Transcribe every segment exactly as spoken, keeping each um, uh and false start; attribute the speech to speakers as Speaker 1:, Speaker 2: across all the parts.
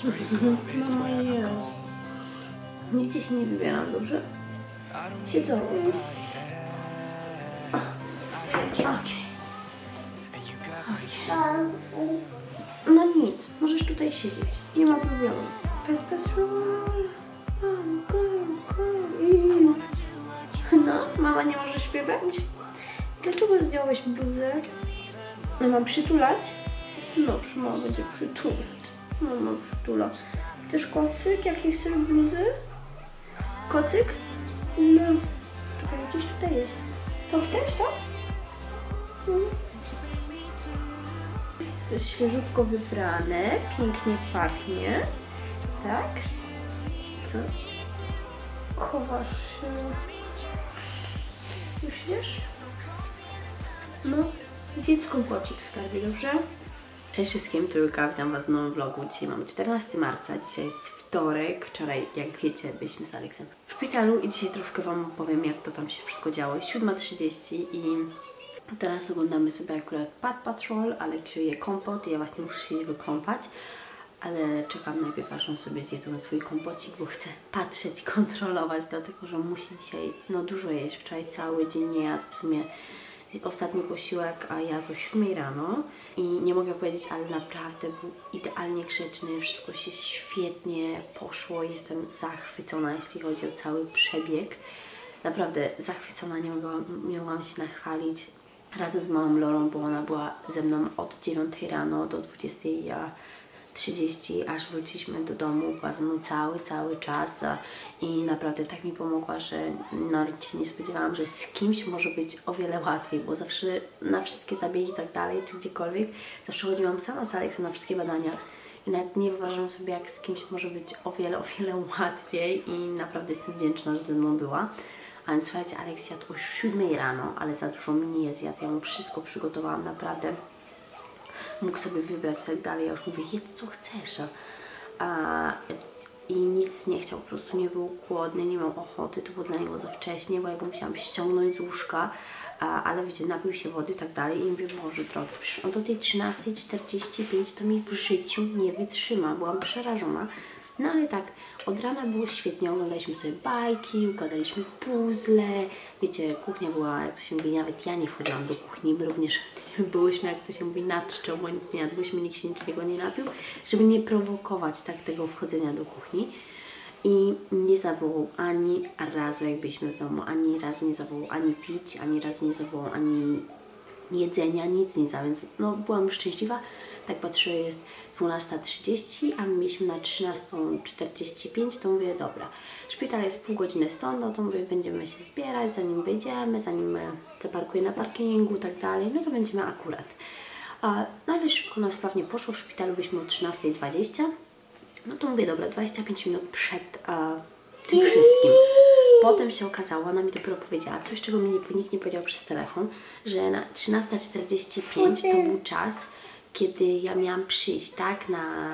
Speaker 1: Mama jest. Nigdzie się nie wybieram, dobrze? Siedzą. Okej. No nic, możesz tutaj siedzieć. Nie ma problemu. No, mama nie może śpiewać? Dlaczego zdjąłeś bluzę? Mam przytulać? Dobrze, mama będzie przytulać. Mama przytula. Chcesz kocyk? Jak nie chcesz bluzy? Kocyk? No. Czekaj, gdzieś tutaj jest. To chcesz, to? Hmm. To jest świeżutko wybrane, pięknie pachnie. Tak? Co? Chowasz się. Myślisz? No, zjedz kompocik, skarbie, dobrze? Cześć wszystkim, Trójka, witam was w nowym vlogu. Dzisiaj mamy czternastego marca, dzisiaj jest wtorek. Wczoraj, jak wiecie, byliśmy z Aleksem w szpitalu i dzisiaj troszkę wam opowiem, jak to tam się wszystko działo. Jest siódma trzydzieści i teraz oglądamy sobie akurat Paw Patrol. Aleksiu je kompot i ja właśnie muszę się wykąpać, ale czekam najpierw, aż on sobie zje ten swój kompocik, bo chcę patrzeć, kontrolować, dlatego że musi dzisiaj no dużo jeść. Wczoraj cały dzień nie jadł, w sumie ostatni posiłek, a ja do siódmej rano i nie mogę powiedzieć, ale naprawdę był idealnie grzeczny, wszystko się świetnie poszło, jestem zachwycona, jeśli chodzi o cały przebieg. Naprawdę zachwycona, nie mogłam, nie mogłam się nachwalić razem z małą Lorą, bo ona była ze mną od dziewiątej rano do dwudziestej trzydzieści, aż wróciliśmy do domu, była ze mną cały, cały czas i naprawdę tak mi pomogła, że nawet się nie spodziewałam, że z kimś może być o wiele łatwiej, bo zawsze na wszystkie zabiegi i tak dalej, czy gdziekolwiek, zawsze chodziłam sama z Aleksem na wszystkie badania i nawet nie wyobrażam sobie, jak z kimś może być o wiele, o wiele łatwiej i naprawdę jestem wdzięczna, że ze mną była. A więc słuchajcie, Aleks jadł o siódmej rano, ale za dużo mi nie zjadł, ja mu wszystko przygotowałam, naprawdę. Mógł sobie wybrać i tak dalej. Ja już mówię, jedz co chcesz. A, I nic nie chciał, po prostu nie był głodny, nie miał ochoty, to było dla niego za wcześnie, bo ja go musiałam ściągnąć z łóżka, a, ale wiecie, napił się wody i tak dalej i mówię, Boże drogi, przecież on do tej trzynastej czterdzieści pięć to mi w życiu nie wytrzyma, byłam przerażona. No ale tak, od rana było świetnie, oglądaliśmy sobie bajki, układaliśmy puzzle, wiecie, kuchnia była, jak to się mówi, nawet ja nie wchodziłam do kuchni, my również byłyśmy, jak to się mówi, na czczo, bo nic nie jadłyśmy, nikt się niczego nie napił, żeby nie prowokować tak tego wchodzenia do kuchni. I nie zawołał ani razu, jak byliśmy w domu, ani razu nie zawołał ani pić, ani razu nie zawołał ani jedzenia, nic, nic, a więc no byłam szczęśliwa. Tak patrzę, jest dwunasta trzydzieści, a my mieliśmy na trzynastą czterdzieści pięć, to mówię, dobra, szpital jest pół godziny stąd, no to mówię, będziemy się zbierać, zanim wyjdziemy, zanim zaparkuję na parkingu i tak dalej, no to będziemy akurat. No ale szybko nam sprawnie poszło, w szpitalu byliśmy o trzynastej dwadzieścia, no to mówię, dobra, dwadzieścia pięć minut przed a, tym wszystkim. Potem się okazało, ona mi dopiero powiedziała coś, czego mi nie, nikt nie powiedział przez telefon, że na trzynasta czterdzieści pięć to był czas, kiedy ja miałam przyjść, tak, na,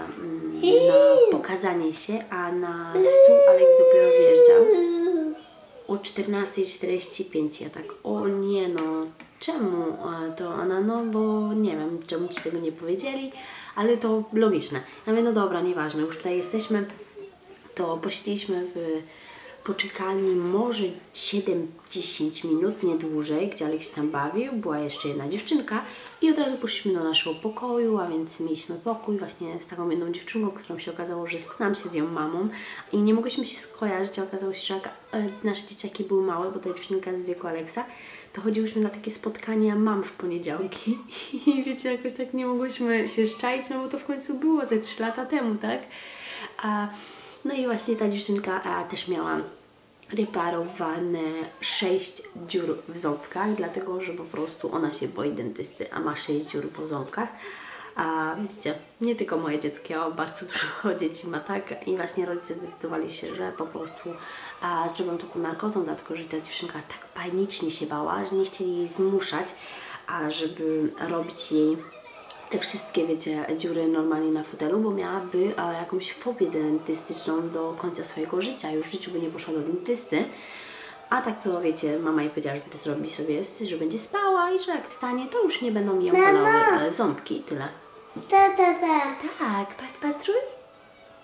Speaker 1: na pokazanie się, a na stół Aleks dopiero wjeżdżał o czternastej czterdzieści pięć. Ja tak, o nie no, czemu to ona, no bo nie wiem, czemu ci tego nie powiedzieli, ale to logiczne. Ja mówię, no dobra, nieważne, już tutaj jesteśmy, to posiedzieliśmy w poczekalni może siedem dziesięć minut, nie dłużej, gdzie Aleks się tam bawił, była jeszcze jedna dziewczynka i od razu poszliśmy do naszego pokoju, a więc mieliśmy pokój właśnie z taką jedną dziewczynką, którą się okazało, że znam się z ją mamą i nie mogłyśmy się skojarzyć, a okazało się, że jak e, nasze dzieciaki były małe, bo ta dziewczynka z wieku Aleksa, to chodziłyśmy na takie spotkania mam w poniedziałki i wiecie, jakoś tak nie mogłyśmy się szczaić, no bo to w końcu było ze trzy lata temu, tak? A no i właśnie ta dziewczynka a, też miała reparowane sześć dziur w ząbkach, dlatego że po prostu ona się boi dentysty, a ma sześć dziur w ząbkach. A widzicie, nie tylko moje dziecko, a bardzo dużo dzieci ma tak i właśnie rodzice zdecydowali się, że po prostu a, zrobią taką narkozą, dlatego że ta dziewczynka tak panicznie się bała, że nie chcieli jej zmuszać, a żeby robić jej te wszystkie, wiecie, dziury normalnie na fotelu, bo miałaby a, jakąś fobię dentystyczną do końca swojego życia. Już w życiu by nie poszła do dentysty. A tak to, wiecie, mama jej powiedziała, żeby to zrobi sobie, że będzie spała i że jak wstanie, to już nie będą ją bolały ząbki i tyle.
Speaker 2: Ta, ta, ta.
Speaker 1: Tak, Pat Patruj?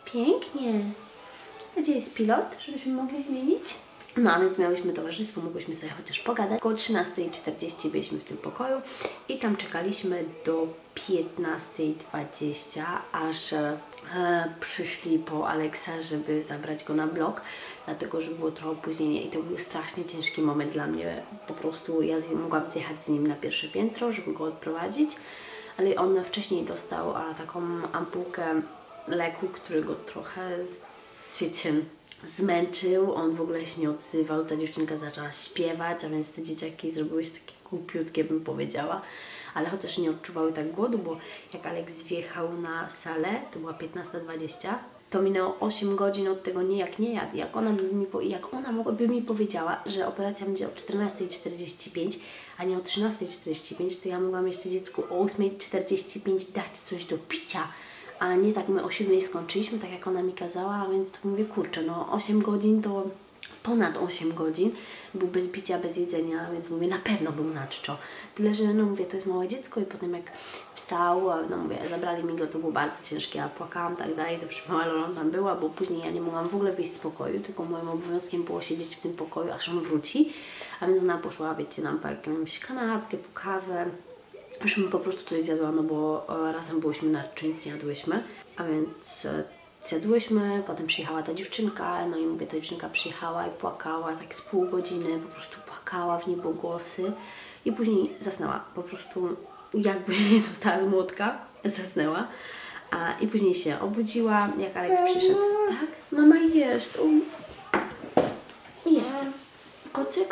Speaker 1: Pięknie. Gdzie jest pilot, żebyśmy mogli zmienić? No, a więc miałyśmy towarzystwo, mogłyśmy sobie chociaż pogadać. Około trzynastej czterdzieści byliśmy w tym pokoju i tam czekaliśmy do piętnastej dwadzieścia, aż e, przyszli po Aleksa, żeby zabrać go na blok, dlatego, że było trochę opóźnienie i to był strasznie ciężki moment dla mnie. Po prostu ja z, mogłam zjechać z nim na pierwsze piętro, żeby go odprowadzić, ale on wcześniej dostał a, taką ampułkę leku, który go trochę, wiecie, zmęczył, on w ogóle się nie odzywał, ta dziewczynka zaczęła śpiewać, a więc te dzieciaki zrobiły się takie głupiutkie, bym powiedziała, ale chociaż nie odczuwały tak głodu, bo jak Aleks wjechał na salę, to była piętnasta dwadzieścia, to minęło osiem godzin od tego nie jak nie jadł. Jak ona by mi, jak ona mogłaby mi powiedziała, że operacja będzie o czternastej czterdzieści pięć, a nie o trzynastej czterdzieści pięć, to ja mogłam jeszcze dziecku o ósmej czterdzieści pięć dać coś do picia, a nie tak my o siódmej skończyliśmy, tak jak ona mi kazała, a więc to mówię, kurczę, no osiem godzin to ponad osiem godzin, był bez picia, bez jedzenia, więc mówię, na pewno był na czczo. Tyle, że no mówię, to jest małe dziecko i potem jak wstał, no mówię, zabrali mi go, to było bardzo ciężkie, ja płakałam, tak dalej, to przy mała Lola tam była, bo później ja nie mogłam w ogóle wyjść z pokoju, tylko moim obowiązkiem było siedzieć w tym pokoju, aż on wróci, a więc ona poszła, wiecie, nam po jakąś kanapkę, po kawę, żebym po prostu coś zjadła, no bo e, razem byłyśmy na czy nic nie jadłyśmy, a więc e, zjadłyśmy, potem przyjechała ta dziewczynka, no i mówię, ta dziewczynka przyjechała i płakała tak z pół godziny, po prostu płakała w niebogłosy i później zasnęła, po prostu jakby dostała z młotka, zasnęła, a, i później się obudziła, jak Aleks przyszedł, tak? Mama jest, um. Jest. Kocyk?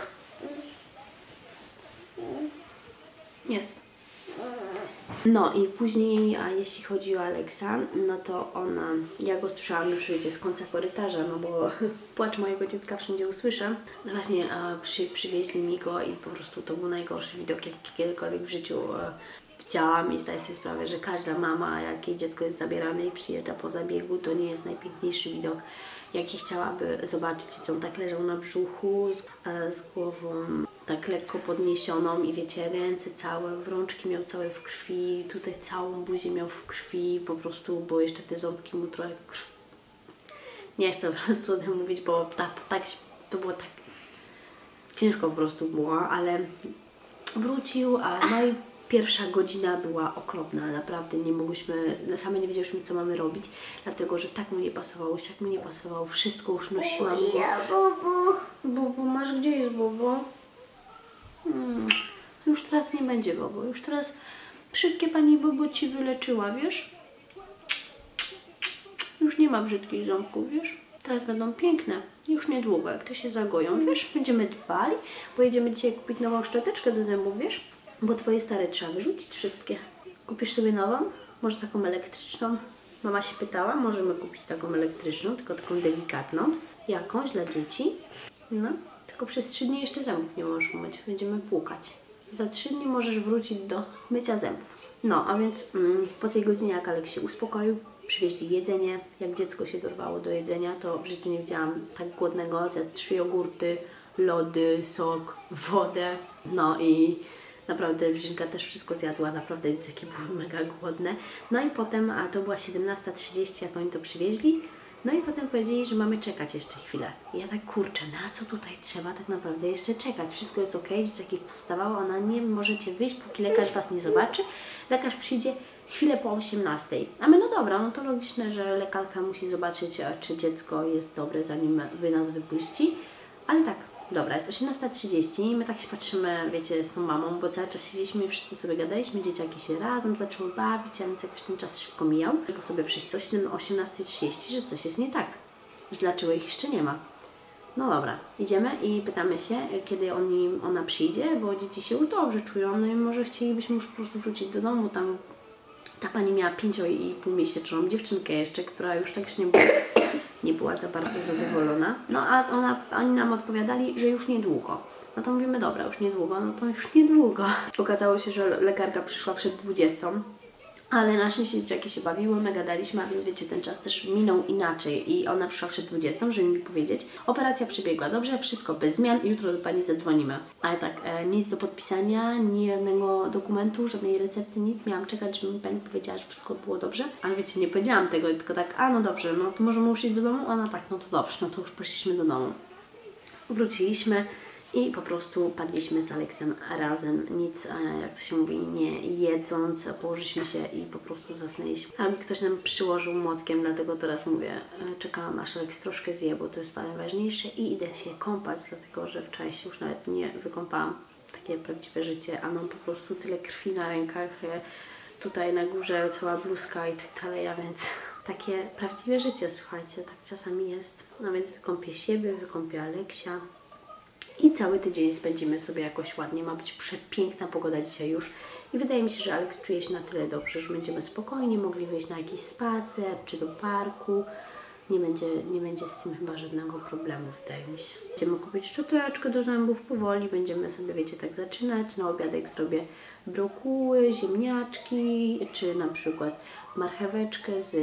Speaker 1: Jest. No i później, a jeśli chodzi o Aleksa, no to ona, ja go słyszałam już, wiecie, z końca korytarza, no bo płacz mojego dziecka wszędzie usłyszę. No właśnie, e, przy, przywieźli mi go i po prostu to był najgorszy widok, jaki kiedykolwiek w życiu e, widziałam i zdaję sobie sprawę, że każda mama, jak jej dziecko jest zabierane i przyjeżdża po zabiegu, to nie jest najpiękniejszy widok, jaki chciałaby zobaczyć. Wiecie, on tak leżał na brzuchu z, e, z głową tak lekko podniesioną i wiecie, ręce całe, rączki miał całe w krwi, tutaj całą buzię miał w krwi, po prostu, bo jeszcze te ząbki mu trochę krwi. Nie chcę po prostu o tym mówić, bo tak, tak, to było tak ciężko po prostu było, ale wrócił, a no i pierwsza godzina była okropna, naprawdę nie mogłyśmy, same nie wiedziałyśmy, co mamy robić, dlatego, że tak mu nie pasowało, jak mu nie pasowało, wszystko już nosiłam go. Bobo, Bobo, masz gdzie jest Bobo? Hmm. Już teraz nie będzie Bobo, już teraz wszystkie pani Bobo ci wyleczyła, wiesz? Już nie ma brzydkich ząbków, wiesz? Teraz będą piękne, już niedługo, jak to się zagoją, wiesz? Będziemy dbali, pojedziemy dzisiaj kupić nową szczoteczkę do zębów, wiesz? Bo twoje stare trzeba wyrzucić wszystkie. Kupisz sobie nową? Może taką elektryczną? Mama się pytała, możemy kupić taką elektryczną, tylko taką delikatną, jakąś dla dzieci. No. Tylko przez trzy dni jeszcze zębów nie możesz myć, będziemy płukać. Za trzy dni możesz wrócić do mycia zębów. No, a więc mm, po tej godzinie, jak Aleks się uspokoił, przywieźli jedzenie. Jak dziecko się dorwało do jedzenia, to w życiu nie widziałam tak głodnego. Zjadł trzy jogurty, lody, sok, wodę. No i naprawdę dziewczynka też wszystko zjadła, naprawdę dzieciaki były mega głodne. No i potem, a to była siedemnasta trzydzieści, jak oni to przywieźli. No i potem powiedzieli, że mamy czekać jeszcze chwilę. I ja tak, kurczę, na co tutaj trzeba tak naprawdę jeszcze czekać? Wszystko jest ok, dzieciaki powstawało, ona nie możecie wyjść, póki lekarz was nie zobaczy. Lekarz przyjdzie chwilę po osiemnastej. A my, no dobra, no to logiczne, że lekarka musi zobaczyć, czy dziecko jest dobre, zanim wy nas wypuści. Ale tak, dobra, jest osiemnasta trzydzieści i my tak się patrzymy, wiecie, z tą mamą, bo cały czas siedzieliśmy i wszyscy sobie gadaliśmy, dzieciaki się razem zaczęły bawić, a więc jakoś ten czas szybko mijał. Bo sobie wszyscy o osiemnasta trzydzieści, że coś jest nie tak, że dlaczego ich jeszcze nie ma. No dobra, idziemy i pytamy się, kiedy oni, ona przyjdzie, bo dzieci się już dobrze czują, no i może chcielibyśmy już po prostu wrócić do domu. Tam ta pani miała pięcio i pół miesięczną dziewczynkę jeszcze, która już tak nie była, nie była za bardzo zadowolona. No a ona, oni nam odpowiadali, że już niedługo. No to mówimy, dobra, już niedługo, no to już niedługo. Okazało się, że lekarka przyszła przed dwudziestą, Ale na szczęście dzieciaki się bawiły, my gadaliśmy, a więc wiecie, ten czas też minął inaczej i ona przyszła przed dwudziestą, żeby mi powiedzieć, operacja przebiegła dobrze, wszystko bez zmian, jutro do Pani zadzwonimy. Ale tak, e, nic do podpisania, ni jednego dokumentu, żadnej recepty, nic. Miałam czekać, żeby mi Pani powiedziała, że wszystko było dobrze, ale wiecie, nie powiedziałam tego, tylko tak, a no dobrze, no to może muszę iść do domu? Ona tak, no to dobrze, no to już poszliśmy do domu. Wróciliśmy i po prostu padliśmy z Aleksem razem, nic, jak to się mówi, nie jedząc, położyliśmy się i po prostu zasnęliśmy. A ktoś nam przyłożył młotkiem, dlatego teraz mówię, czekałam aż Aleks troszkę zje, bo to jest najważniejsze i idę się kąpać, dlatego że wczoraj się już nawet nie wykąpałam. Takie prawdziwe życie, a mam po prostu tyle krwi na rękach, tutaj na górze cała bluzka i tak dalej, a więc takie prawdziwe życie, słuchajcie, tak czasami jest. A więc wykąpię siebie, wykąpię Aleksia. I cały tydzień spędzimy sobie jakoś ładnie. Ma być przepiękna pogoda dzisiaj już. I wydaje mi się, że Aleks czuje się na tyle dobrze, że będziemy spokojnie mogli wyjść na jakiś spacer czy do parku. Nie będzie, nie będzie z tym chyba żadnego problemu, wydaje mi się. Będziemy kupić szczoteczkę do zębów powoli. Będziemy sobie, wiecie, tak zaczynać. Na obiadek zrobię brokuły, ziemniaczki, czy na przykład marcheweczkę z,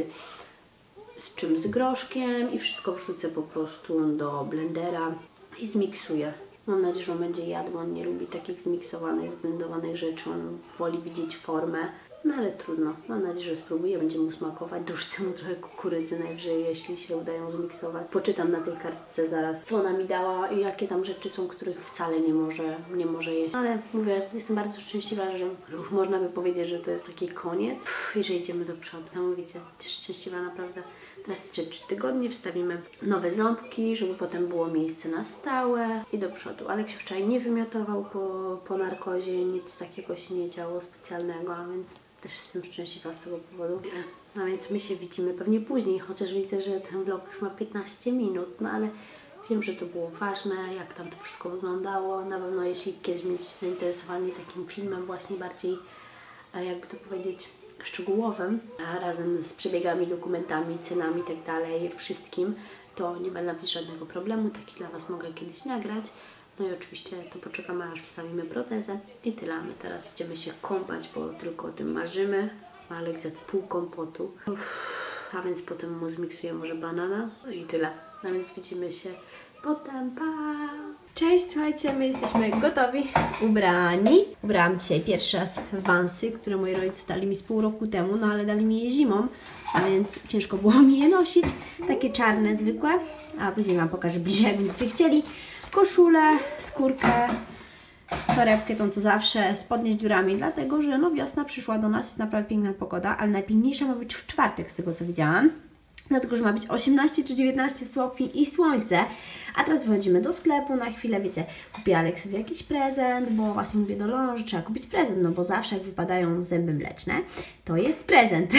Speaker 1: z czym? Z groszkiem i wszystko wrzucę po prostu do blendera i zmiksuję. Mam nadzieję, że on będzie jadł, on nie lubi takich zmiksowanych, zblendowanych rzeczy, on woli widzieć formę, no ale trudno. Mam nadzieję, że spróbuję, będzie mu smakować, dorzucę mu trochę kukurydzy najwyżej, jeśli się udają zmiksować. Poczytam na tej kartce zaraz, co ona mi dała i jakie tam rzeczy są, których wcale nie może, nie może jeść. Ale mówię, jestem bardzo szczęśliwa, że już można by powiedzieć, że to jest taki koniec. Uff, i że idziemy do przodu, niesamowicie. Też szczęśliwa naprawdę. Teraz jeszcze trzy tygodnie wstawimy nowe ząbki, żeby potem było miejsce na stałe i do przodu. Alek się wczoraj nie wymiotował po, po narkozie, nic takiego się nie działo specjalnego, a więc też jestem szczęśliwa z tego powodu. No więc my się widzimy pewnie później, chociaż widzę, że ten vlog już ma piętnaście minut, no ale wiem, że to było ważne, jak tam to wszystko wyglądało. Na pewno jeśli kiedyś będziecie zainteresowani takim filmem właśnie bardziej, jakby to powiedzieć, szczegółowym, a razem z przebiegami, dokumentami, cenami i tak dalej, wszystkim, to nie będę mieć żadnego problemu. Taki dla Was mogę kiedyś nagrać. No i oczywiście to poczekamy, aż wstawimy protezę i tyle. My teraz idziemy się kąpać, bo tylko o tym marzymy. Alek zjadł pół kompotu. Uff, a więc potem mu zmiksuję może banana. No i tyle. No więc widzimy się potem. Pa! Cześć, słuchajcie, my jesteśmy gotowi, ubrani. Ubrałam dzisiaj pierwszy raz wansy, które moi rodzice dali mi z pół roku temu, no ale dali mi je zimą, a więc ciężko było mi je nosić. Takie czarne, zwykłe, a później Wam pokażę bliżej, jak będziecie chcieli. Koszulę, skórkę, torebkę, tą co zawsze, spodnie z dziurami, dlatego że no wiosna przyszła do nas, jest naprawdę piękna pogoda, ale najpiękniejsza ma być w czwartek, z tego co widziałam. Dlatego, że ma być osiemnaście czy dziewiętnaście stopni i słońce. A teraz wychodzimy do sklepu na chwilę, wiecie, kupię Aleksowi jakiś prezent, bo właśnie mówię do Lolo, że trzeba kupić prezent, no bo zawsze jak wypadają zęby mleczne, to jest prezent.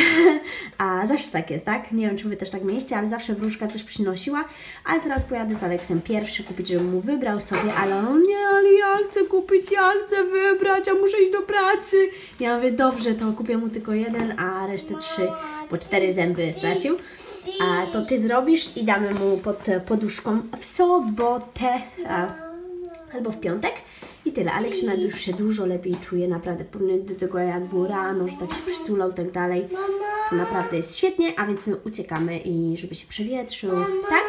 Speaker 1: A zawsze tak jest, tak? Nie wiem, czy Wy też tak mieliście, ale zawsze wróżka coś przynosiła. Ale teraz pojadę z Aleksem pierwszy kupić, żeby mu wybrał sobie, ale on nie, ale ja chcę kupić, ja chcę wybrać, a muszę iść do pracy. Ja mówię, dobrze, to kupię mu tylko jeden, a resztę trzy, bo cztery zęby stracił. A to Ty zrobisz i damy mu pod poduszką w sobotę a, albo w piątek i tyle. Alek się już się dużo lepiej czuje, naprawdę do tego jak było rano, że tak się przytulał i tak dalej, to naprawdę jest świetnie, a więc my uciekamy i żeby się przewietrzył, tak?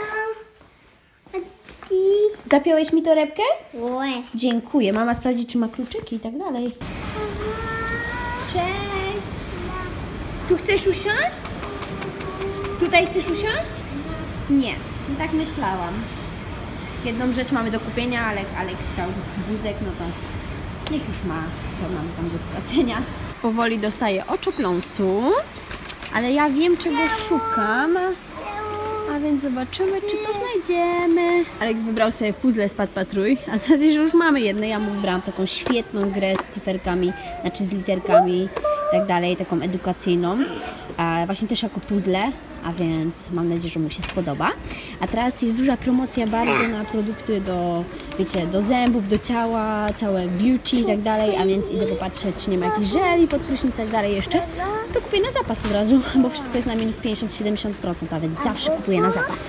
Speaker 1: Zapiąłeś mi torebkę? Dziękuję, mama sprawdzi, czy ma kluczyki i tak dalej. Cześć! Tu chcesz usiąść? Tutaj chcesz usiąść? Nie, tak myślałam. Jedną rzecz mamy do kupienia, ale Alek chciał wózek, no to niech już ma, co mamy tam do stracenia. Powoli dostaję oczopląsu, ale ja wiem, czego szukam, a więc zobaczymy, czy to znajdziemy. Aleks wybrał sobie puzzle z Pat Patruj, a zatem, że już mamy jedne. Ja mu wybrałam taką świetną grę z cyferkami, znaczy z literkami i tak dalej, taką edukacyjną, a właśnie też jako puzzle, a więc mam nadzieję, że mu się spodoba. A teraz jest duża promocja bardzo na produkty do, wiecie, do zębów, do ciała, całe beauty i tak dalej, a więc idę popatrzeć, czy nie ma jakichś żeli pod prysznic i tak dalej jeszcze. To kupię na zapas od razu, bo wszystko jest na minus pięćdziesiąt do siedemdziesięciu procent, a więc zawsze kupuję na zapas.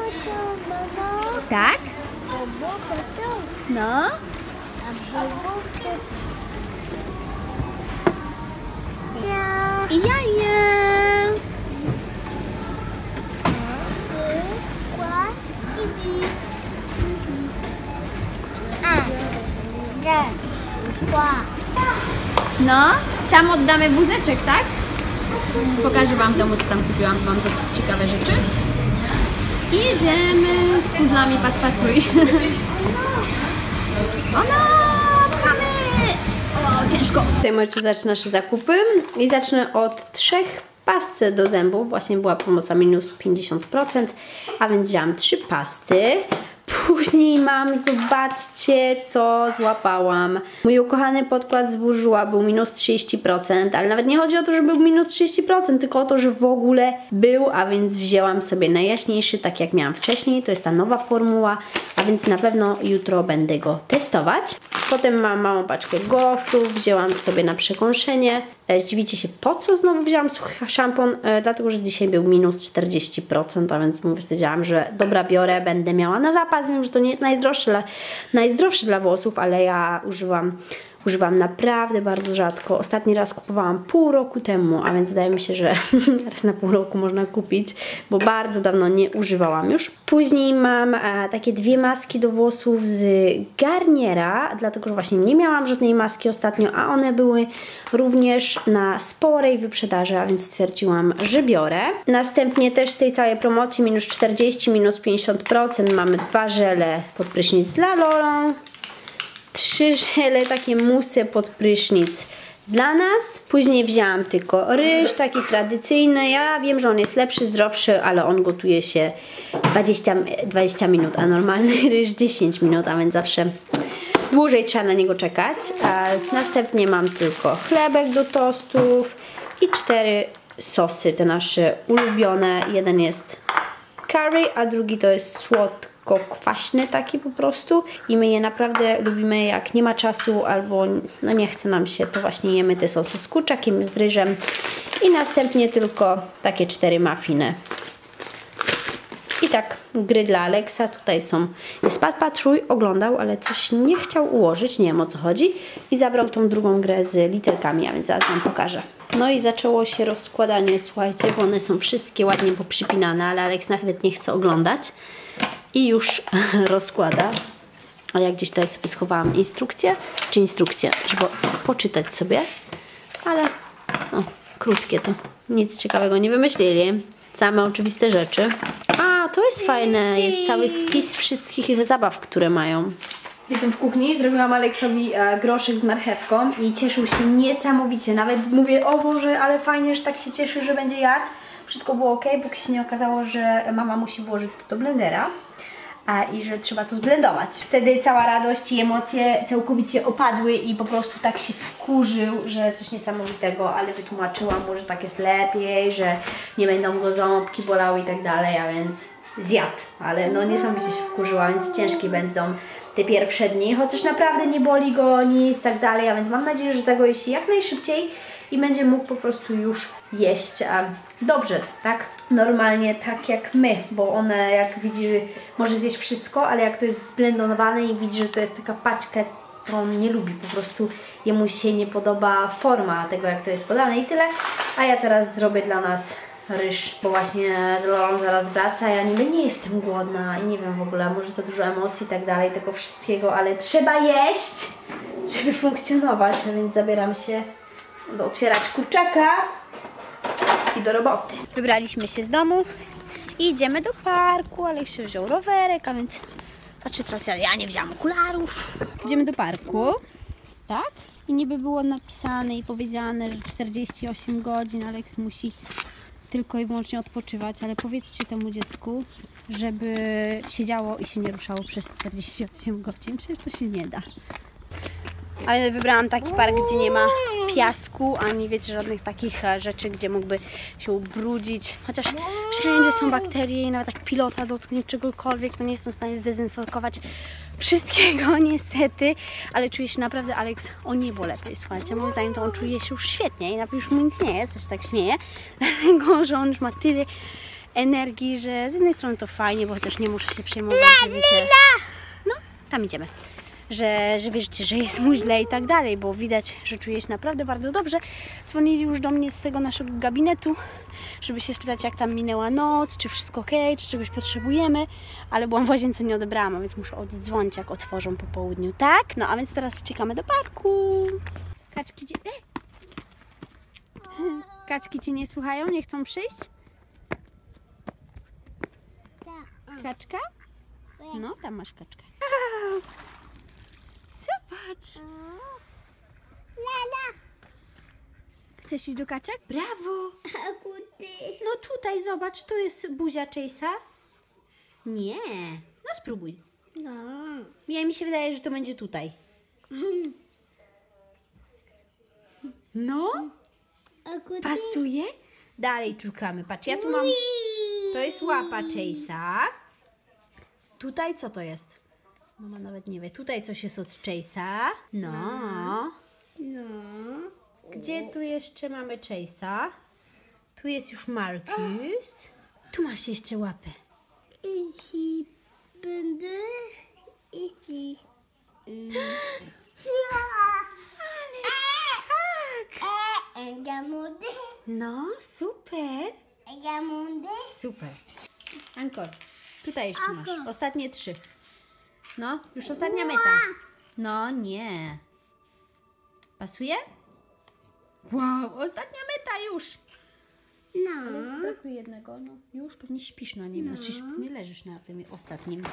Speaker 1: Tak? No? I jaje. No, tam oddamy wózeczek, tak? Pokażę wam w domu, co tam kupiłam, mam dosyć ciekawe rzeczy. I jedziemy z puzzlami Pat Patruj. Ona, mamy! O, ciężko. Tutaj możecie zacząć nasze zakupy i zacznę od trzech pasty do zębów. Właśnie była promocja minus pięćdziesiąt procent, a więc wzięłam trzy pasty. Później mam, zobaczcie, co złapałam. Mój ukochany podkład z Bourjois był minus trzydzieści procent, ale nawet nie chodzi o to, że był minus trzydzieści procent, tylko o to, że w ogóle był, a więc wzięłam sobie najjaśniejszy, tak jak miałam wcześniej. To jest ta nowa formuła, a więc na pewno jutro będę go testować. Potem mam małą paczkę gofrów, wzięłam sobie na przekąszenie. Zdziwicie się, po co znowu wzięłam suchy szampon, e, dlatego, że dzisiaj był minus czterdzieści procent, a więc mówię, stwierdziłam, że dobra, biorę, będę miała na zapas. Wiem, że to nie jest najzdrowsze, najzdrowsze dla włosów, ale ja używam, używam naprawdę bardzo rzadko. Ostatni raz kupowałam pół roku temu, a więc wydaje mi się, że raz na pół roku można kupić, bo bardzo dawno nie używałam już. Później mam e, takie dwie maski do włosów z Garniera, dlatego, że właśnie nie miałam żadnej maski ostatnio, a one były również na sporej wyprzedaży, a więc stwierdziłam, że biorę. Następnie też z tej całej promocji minus czterdzieści, minus pięćdziesiąt procent mamy dwa żele pod prysznic dla Lolą. Trzy żele, takie musy pod prysznic dla nas. Później wzięłam tylko ryż, taki tradycyjny. Ja wiem, że on jest lepszy, zdrowszy, ale on gotuje się dwadzieścia, dwadzieścia minut, a normalny ryż dziesięć minut, a więc zawsze dłużej trzeba na niego czekać. A następnie mam tylko chlebek do tostów i cztery sosy, te nasze ulubione. Jeden jest curry, a drugi to jest słodko kwaśny taki po prostu i my je naprawdę lubimy, jak nie ma czasu albo no nie chce nam się, to właśnie jemy te sosy z kurczakiem, z ryżem i następnie tylko takie cztery muffiny. I tak, gry dla Alexa, tutaj są, jest Pat Patruj, oglądał, ale coś nie chciał ułożyć, nie wiem o co chodzi i zabrał tą drugą grę z literkami, a więc zaraz wam pokażę. No i zaczęło się rozkładanie, słuchajcie, bo one są wszystkie ładnie poprzypinane, ale Alex nawet nie chce oglądać i już rozkłada. A ja gdzieś tutaj sobie schowałam instrukcję, czy instrukcję, żeby poczytać sobie, ale no, krótkie to, nic ciekawego nie wymyślili, same oczywiste rzeczy. A, to jest fajne, jest cały spis wszystkich zabaw, które mają. Jestem w kuchni, zrobiłam Aleksowi e, groszek z marchewką i cieszył się niesamowicie. Nawet mówię, o Boże, ale fajnie, że tak się cieszy, że będzie jadł. Wszystko było ok, póki się nie okazało, że mama musi włożyć to do blendera a, i że trzeba to zblendować. Wtedy cała radość i emocje całkowicie opadły i po prostu tak się wkurzył, że coś niesamowitego, ale wytłumaczyłam mu, że tak jest lepiej, że nie będą go ząbki bolały i tak dalej, a więc zjadł. Ale no niesamowicie się wkurzyła, więc ciężkie będą te pierwsze dni, chociaż naprawdę nie boli go nic i tak dalej, a więc mam nadzieję, że zagoi się jak najszybciej i będzie mógł po prostu już jeść a dobrze, tak? Normalnie tak jak my, bo one jak widzi, może zjeść wszystko, ale jak to jest zblendowane i widzi, że to jest taka paczka, to on nie lubi, po prostu jemu się nie podoba forma tego, jak to jest podane i tyle. A ja teraz zrobię dla nas ryż, bo właśnie Lolą zaraz wraca, ja niby nie jestem głodna i nie wiem w ogóle, może za dużo emocji i tak dalej, tego wszystkiego, ale trzeba jeść, żeby funkcjonować, a więc zabieram się do otwierać kurczaka i do roboty. Wybraliśmy się z domu i idziemy do parku, ale jeszcze wziął rowerek, a więc patrzcie teraz, ja nie wziąłam okularów. Idziemy do parku, tak? I niby było napisane i powiedziane, że czterdzieści osiem godzin Alex musi tylko i wyłącznie odpoczywać, ale powiedzcie temu dziecku, żeby siedziało i się nie ruszało przez czterdzieści osiem godzin, przecież to się nie da. Ale wybrałam taki park, gdzie nie ma piasku, ani wiecie, żadnych takich rzeczy, gdzie mógłby się ubrudzić. Chociaż wszędzie są bakterie i nawet jak pilota dotknie czegokolwiek, to nie jestem w stanie zdezynfekować wszystkiego niestety. Ale czuję się naprawdę, Alex, o niebo lepiej, słuchajcie. Moim zdaniem to on czuje się już świetnie i na już mu nic nie jest, też tak śmieję. Dlatego, że on już ma tyle energii, że z jednej strony to fajnie, bo chociaż nie muszę się przejmować, że wiecie... No, tam idziemy.
Speaker 2: że, że wiecie, że jest mu źle i tak dalej, bo widać, że czuje się naprawdę bardzo dobrze. Dzwonili już do mnie z tego naszego gabinetu, żeby się spytać, jak tam minęła noc, czy wszystko ok, czy czegoś potrzebujemy, ale byłam w łazience, nie odebrałam, a więc muszę oddzwonić, jak otworzą po południu, tak? No a więc teraz uciekamy do parku. Kaczki, dzie... Kaczki cię nie słuchają, nie chcą przyjść? Kaczka? No, tam masz kaczkę. Zobacz!
Speaker 3: Lala!
Speaker 2: Chcesz iść do kaczek? Brawo!
Speaker 3: A kuty?
Speaker 2: No tutaj, zobacz, tu jest buzia Chase'a. Nie, no spróbuj.
Speaker 3: No.
Speaker 2: Ja mi się wydaje, że to będzie tutaj. No,
Speaker 3: A kuty?
Speaker 2: pasuje? Dalej szukamy. Patrz, ja tu mam... To jest łapa Chase'a. Tutaj co to jest? Mama nawet nie wie. Tutaj coś jest od Chase'a. No.
Speaker 3: No.
Speaker 2: Gdzie tu jeszcze mamy Chase'a? Tu jest już Marcus. Tu masz jeszcze łapę.
Speaker 3: I będę... I...
Speaker 2: Tak.
Speaker 3: Gamundy?
Speaker 2: No, super.
Speaker 3: Gamundy?
Speaker 2: Super. Ankor, tutaj jeszcze masz.
Speaker 3: Ankor.
Speaker 2: Ostatnie trzy. No, już ostatnia meta. No, nie. Pasuje? Wow, ostatnia meta już.
Speaker 3: No.
Speaker 2: Brakuje jednego, no. Już pewnie śpisz na nim, znaczy nie leżysz na tym ostatnim.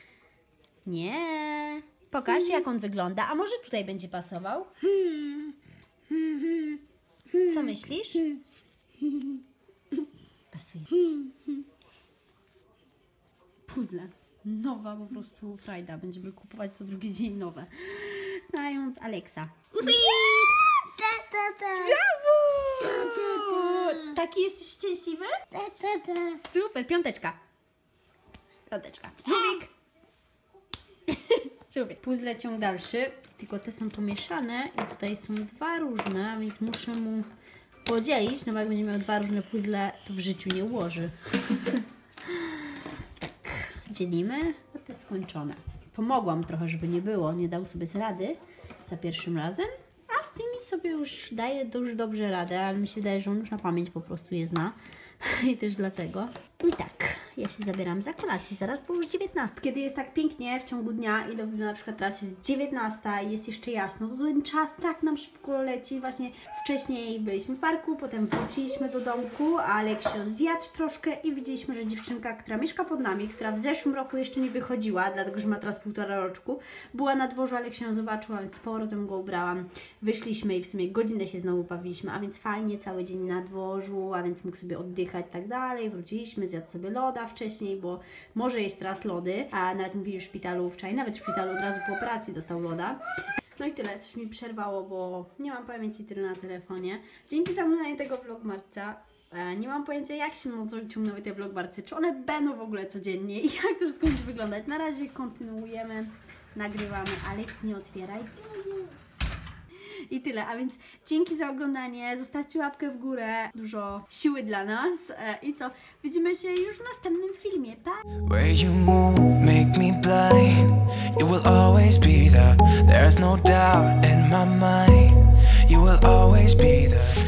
Speaker 2: Nie. Pokaż, jak on wygląda. A może tutaj będzie pasował? Co myślisz? Pasuje. Puzzle. Nowa po prostu frajda. Będziemy kupować co drugi dzień nowe. Znając Alexa.
Speaker 3: Ta, ta, ta.
Speaker 2: Brawo! Taki jesteś szczęśliwy?
Speaker 3: Ta, ta, ta.
Speaker 2: Super, piąteczka. Piąteczka. Żółwik. Żółwik. Puzzle ciąg dalszy, tylko te są pomieszane i tutaj są dwa różne, więc muszę mu podzielić, no bo jak będzie miał dwa różne puzzle, to w życiu nie ułoży. Tak, dzielimy, a to jest skończone. Pomogłam trochę, żeby nie było, nie dał sobie z rady za pierwszym razem, a z tymi sobie już daje dość dobrze radę, ale mi się wydaje, że on już na pamięć po prostu je zna. I też dlatego. I tak, ja się zabieram za kolację zaraz, bo już dziewiętnasta. Kiedy jest tak pięknie w ciągu dnia i robimy na przykład teraz jest dziewiętnasta i jest jeszcze jasno, to ten czas tak nam szybko leci. Właśnie wcześniej byliśmy w parku, potem wróciliśmy do domku, a Aleksio zjadł troszkę i widzieliśmy, że dziewczynka, która mieszka pod nami, która w zeszłym roku jeszcze nie wychodziła, dlatego że ma teraz półtora roczku, była na dworzu, Aleksio ją zobaczył, a więc z powrotem go ubrałam. Wyszliśmy i w sumie godzinę się znowu bawiliśmy, a więc fajnie, cały dzień na dworzu, a więc mógł sobie oddychać i tak dalej. Wróciliśmy, zjadł sobie loda wcześniej, bo może jeść teraz lody, a nawet mówili w szpitalu wczoraj, nawet w szpitalu od razu po operacji dostał loda. No i tyle, coś mi przerwało, bo nie mam pamięci tyle na telefonie. Dzięki za oglądanie tego vlogmarca. E, nie mam pojęcia, jak się mocno ciągnęły te vlogmarce, czy one będą w ogóle codziennie i jak to wszystko będzie wyglądać. Na razie kontynuujemy, nagrywamy. Aleks, nie otwieraj. I tyle, a więc dzięki za oglądanie, zostawcie łapkę w górę, dużo siły dla nas e, i co, widzimy się już w następnym filmie, pa!
Speaker 4: Where you move, make me blind. You will always be there. There's no doubt in my mind. You will always be there.